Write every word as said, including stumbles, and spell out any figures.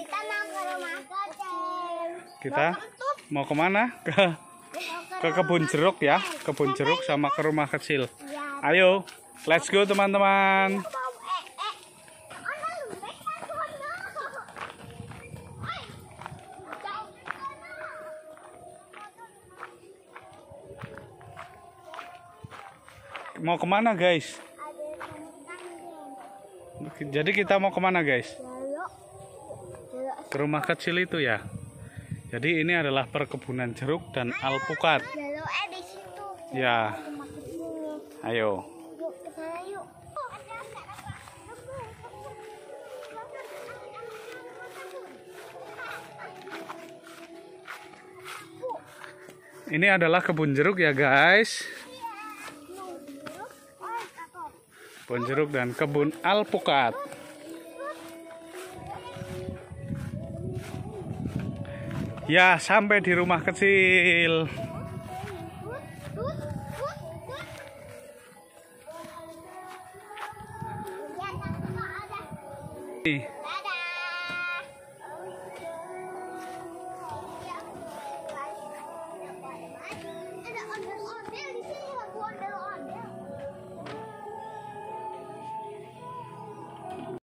Kita mau ke rumah kecil. Kita mau kemana? Ke ke kebun jeruk ya, kebun jeruk sama ke rumah kecil. Ayo, let's go teman-teman. Mau kemana guys? Jadi kita mau kemana guys? Ke rumah kecil itu ya. Jadi ini adalah perkebunan jeruk dan alpukat. Ya. Ayo. Ini adalah kebun jeruk ya guys. Kebun jeruk dan kebun alpukat. Ya, sampai di rumah kecil. Nih,